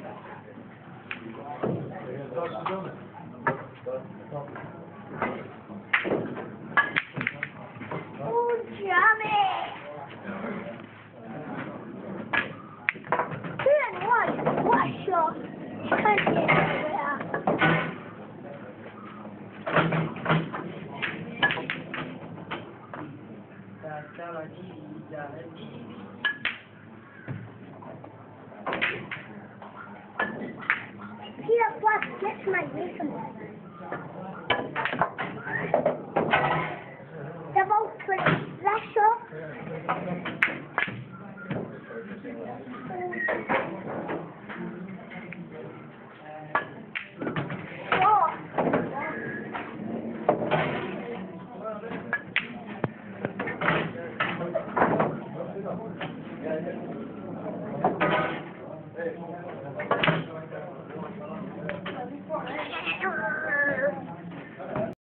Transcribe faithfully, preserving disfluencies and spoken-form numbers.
Oh, Johnny! Then what? What's your country? Here, plus, get my wisdom. Double click flash off.